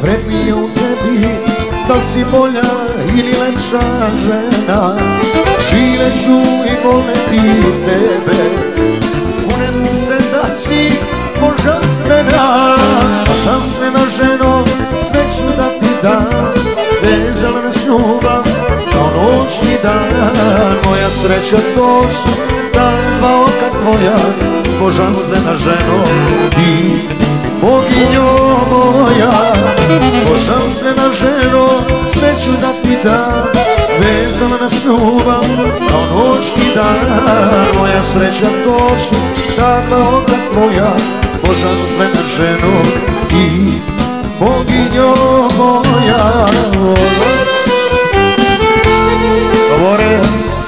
vrednije u tebi, da si bolja ili lepša žena. Živeću i voleti tebe, kunem ti se da si božanstvena. Božanstvena ženo, sve ću da ti dam, vezala nas ljubav kao noć i dan. Moja sreća to su ta dva oka tvoja, božanstvena ženo, ti boginjo moja. Božanstvena ženo, sve ću da ti dam, vezala nas ljubav kao noć i dan. Moja sreća to su ta dva oka tvoja, božanstvena ženo, ti boginjo moja. Govore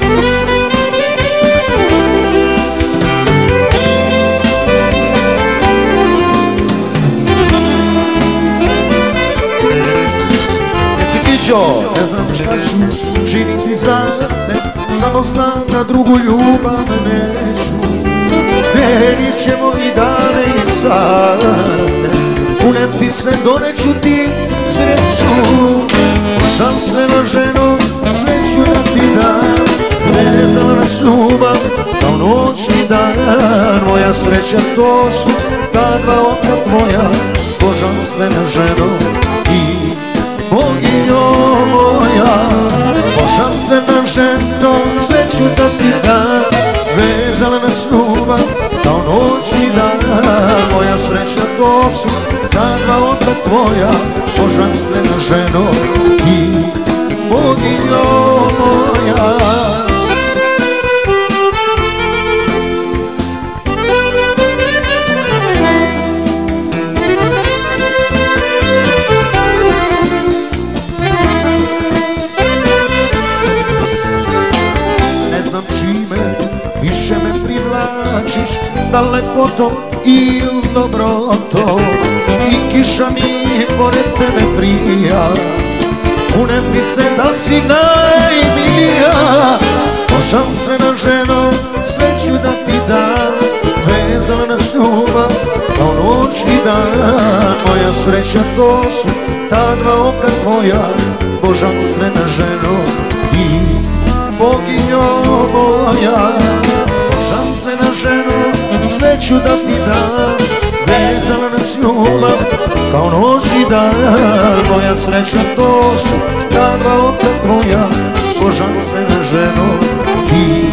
Jesi Kićo, ne znam šta ću činiti za te, samo znam da drugu ljubav neću. Delit ćemo i dane i sate, kunem ti se, doneću ti sreću. Božanstvena ženo, sve ću da ti dam, vezala nas ljubav kao noć i dan. Moja sreća to su ta dva oka tvoja, božanstvena ženo, i boginjo moja. Božanstvena ženo, sve ću da ti dam, vezala nas ljubav kao noć i dan. Moja sreća to su ta dva oka tvoja, božanstvena ženo, i boginjo moja. Ne znam čime više me privlačiš, da lepotom ili dobrotom, i kiša mi pored tebe prija. Kunem ti se da si najmilija. Božanstvena ženo, sve ću da ti dam, vezala nas ljubav kao noć i dan. Moja sreća to su ta dva oka tvoja, božanstvena ženo, ti boginjo moja. Božanstvena ženo, sve ću da ti dam, vezala nas ljubav kao noć i dan. Moja sreća to su ta dva oka tvoja, božanstvena ženo, ti